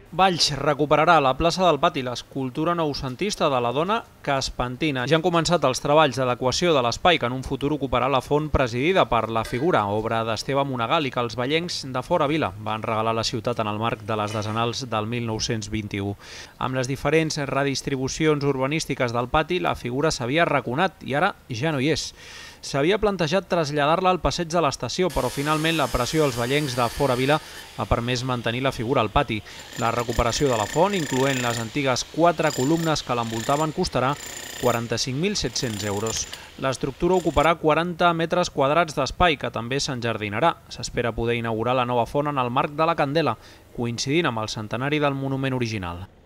Valls recuperarà a la plaça del Pati l'escultura noucentista de la dona que es pentina. Ja han començat els treballs d'adequació de l'espai que en un futur ocuparà la font presidida per la figura, obra d'Esteve Monegal, i que els vallencs de Fora Vila van regalar a la ciutat en el marc de les decenals del 1921. Amb les diferents redistribucions urbanístiques del Pati, la figura s'havia arraconat i ara ja no hi és. S'havia plantejat traslladar-la al passeig de l'estació, però finalment la pressió dels vallencs de Fora Vila ha permès mantenir la figura al pati. La recuperació de la font, incloent les antigues 4 columnes que l'envoltaven, costarà 45.700 euros. L'estructura ocuparà 40 metres quadrats d'espai, que també s'enjardinarà. S'espera poder inaugurar la nova font en el marc de la Candela, coincidint amb el centenari del monument original.